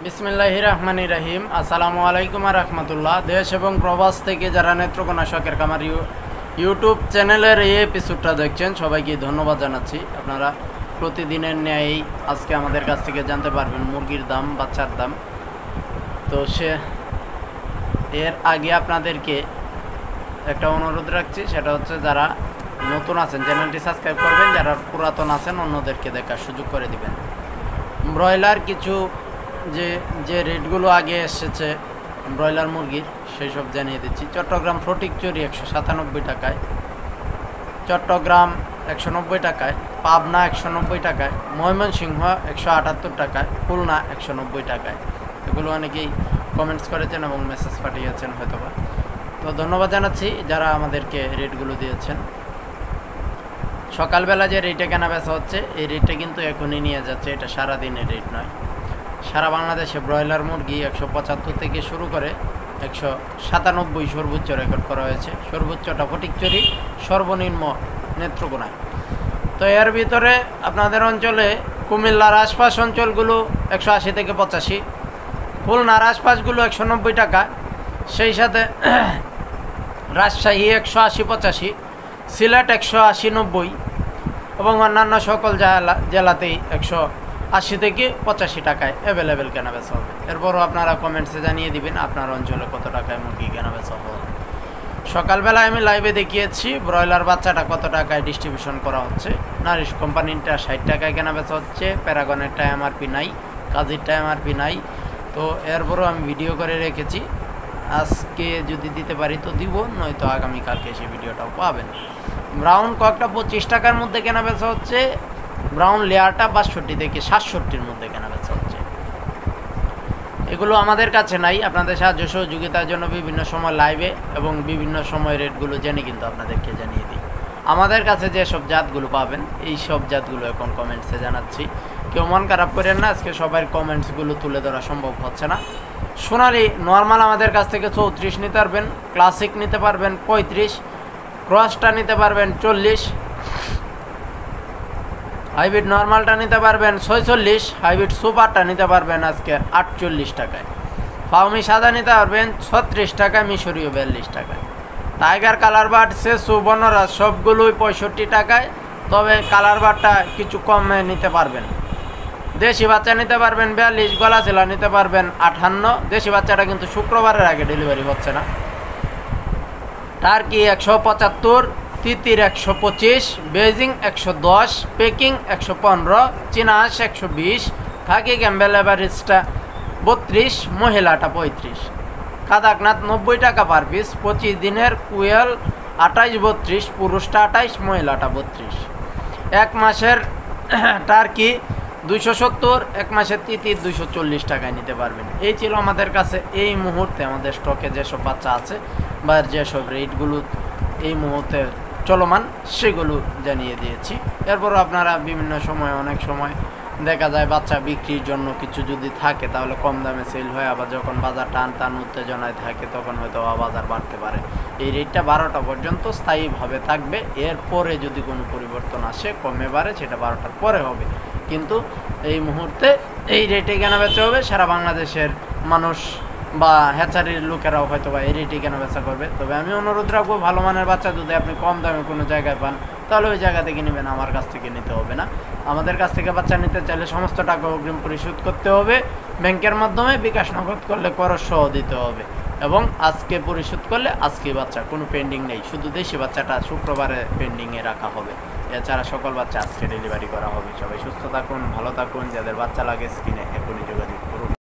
বিসমিল্লাহির রহমানির রহিম। আসসালামু আলাইকুম রহমতুল্লাহ। দেশ এবং প্রবাস থেকে যারা নেত্রকোনা শখের খামার ইউটিউব চ্যানেলের এই এপিসোডটা দেখছেন সবাইকে ধন্যবাদ জানাচ্ছি। আপনারা প্রতিদিনের ন্যায় আজকে আমাদের কাছ থেকে জানতে পারবেন মুরগির দাম, বাচ্চার দাম। তো এর আগে আপনাদেরকে একটা অনুরোধ রাখছি, সেটা হচ্ছে যারা নতুন আছেন চ্যানেলটি সাবস্ক্রাইব করবেন, যারা পুরাতন আছেন অন্যদেরকে দেখার সুযোগ করে দিবেন। ব্রয়লার কিছু যে রেটগুলো আগে এসেছে ব্রয়লার মুরগির সেই সব জানিয়ে দিচ্ছি। চট্টগ্রাম ফটিকচুরি 197 টাকায়, চট্টগ্রাম 190 টাকায়, পাবনা 190 টাকায়, ময়মনসিংহ 178 টাকায়, খুলনা 190 টাকায়। এগুলো অনেকেই কমেন্টস করেছেন এবং মেসেজ পাঠিয়েছেন হয়তোবা। তো ধন্যবাদ জানাচ্ছি যারা আমাদেরকে রেটগুলো দিয়েছেন। সকালবেলা যে রেটে কেনা বেচা হচ্ছে এই রেটে কিন্তু এখনই নিয়ে যাচ্ছে, এটা সারাদিনের রেট নয়। সারা বাংলাদেশে ব্রয়লার মুরগি 175 থেকে শুরু করে 197 সর্বোচ্চ রেকর্ড করা হয়েছে। সর্বোচ্চটা ফটিকচুরি, সর্বনিম্ন নেত্রকোনায়। তো এর ভিতরে আপনাদের অঞ্চলে কুমিল্লার আশপাশ অঞ্চলগুলো 180 থেকে 85, খুলনার আশপাশগুলো 190 টাকা, সেই সাথে রাজশাহী 180-85, সিলেট 180-90 এবং অন্যান্য সকল জেলাতেই 180 থেকে 85 টাকায় অ্যাভেলেবেল কেনা বেচা হবে। এরপরও আপনারা কমেন্টসে জানিয়ে দিবেন আপনার অঞ্চলে কত টাকায় মুরগি কেনা বেচা হবে। সকালবেলায় আমি লাইভে দেখিয়েছি ব্রয়লার বাচ্চাটা কত টাকায় ডিস্ট্রিবিউশন করা হচ্ছে। নারিশ কোম্পানিটা 60 টাকায় কেনা বেচা হচ্ছে, প্যারাগনেরটা এমআরপি নাই, কাজীরটা এমআরপি নাই। তো এরপরও আমি ভিডিও করে রেখেছি, আজকে যদি দিতে পারি তো দিব, নয়তো আগামীকালকে সেই ভিডিওটাও পাবেন। ব্রাউন কয়েকটা 25 টাকার মধ্যে কেনা বেচা হচ্ছে, ব্রাউন লেয়ারটা 62 থেকে 67-র মধ্যে কেনা বেচা হচ্ছে। এগুলো আমাদের কাছে নাই, আপনাদের সাহায্য সহযোগিতার জন্য বিভিন্ন সময় লাইভে এবং বিভিন্ন সময় রেটগুলো জেনে কিন্তু আপনাদেরকে জানিয়ে দিই। আমাদের কাছে যেসব জাতগুলো পাবেন এই সব জাতগুলো এখন কমেন্টসে জানাচ্ছি, কেউ মন খারাপ করেন না। আজকে সবার কমেন্টসগুলো তুলে ধরা সম্ভব হচ্ছে না। সোনালি নর্মাল আমাদের কাছ থেকে 34 নিতে পারবেন, ক্লাসিক নিতে পারবেন 35, ক্রসটা নিতে পারবেন 40, হাইব্রিড নর্মালটা নিতে পারবেন 46, হাইব্রিড সুপারটা নিতে পারবেন আজকে 48 টাকায়, ফাউমি সাদা নিতে পারবেন 36 টাকায়, মিশরীয় 42 টাকায়, টাইগার কালার বার্ড সেসু বনরাজ সবগুলোই 65 টাকায়, তবে কালার বার্ডটা কিছু কমে নিতে পারবেন। দেশি বাচ্চা নিতে পারবেন 42, গলা ছেলা নিতে পারবেন 58। দেশি বাচ্চাটা কিন্তু শুক্রবারের আগে ডেলিভারি হচ্ছে না। টার্কি 175, তিতির 125, বেজিং 110, পেকিং 115, চীনা হাঁস 120, খাকি ক্যাম্বেল এভারেজটা 32, মহিলাটা 35, কাদাকনাথ 90 টাকা পার পিস, 25 দিনের কুয়েল 28-32, পুরুষটা 28, মহিলাটা 32। এক মাসের টার্কি 270, এক মাসের তিতির 240 টাকায় নিতে পারবেন। এই ছিল আমাদের কাছে এই মুহূর্তে আমাদের স্টকে যেসব বাচ্চা আছে বা যেসব রেটগুলো এই মুহূর্তে চলমান সেগুলো জানিয়ে দিয়েছি। এরপরও আপনারা বিভিন্ন সময় অনেক সময় দেখা যায় বাচ্চা বিক্রির জন্য কিছু যদি থাকে তাহলে কম দামে সেল হয়, আবার যখন বাজার টান উত্তেজনায় থাকে তখন হয়তো বাজার বাড়তে পারে। এই রেটটা 12টা পর্যন্ত স্থায়ীভাবে থাকবে। এরপরে যদি কোনো পরিবর্তন আসে কমে বাড়ে সেটা 12টার পরে হবে, কিন্তু এই মুহূর্তে এই রেটে কেনা বেচা হবে। সারা বাংলাদেশের মানুষ বা হ্যাচারির লোকেরাও হয়তো বা এই রেটে কেনা বেচা করবে। তবে আমি অনুরোধ রাখবো, ভালো মানের বাচ্চা যদি আপনি কম দামে কোনো জায়গায় পান তাহলে ওই জায়গা থেকে নেবেন, আমার কাছ থেকে নিতে হবে না। আমাদের কাছ থেকে বাচ্চা নিতে চাইলে সমস্ত টাকা অগ্রিম পরিশোধ করতে হবে, ব্যাংকের মাধ্যমে, বিকাশ নগদ করলে খরচ সহ দিতে হবে, এবং আজকে পরিশোধ করলে আজকে বাচ্চা, কোনো পেন্ডিং নেই। শুধু দেশি বাচ্চাটা শুক্রবারে পেন্ডিংয়ে রাখা হবে, এছাড়া সকল বাচ্চা আজকে ডেলিভারি করা হবে। সবাই সুস্থ থাকুন, ভালো থাকুন, যাদের বাচ্চা লাগে স্ক্রিনে এখনই যোগাযোগ করুন।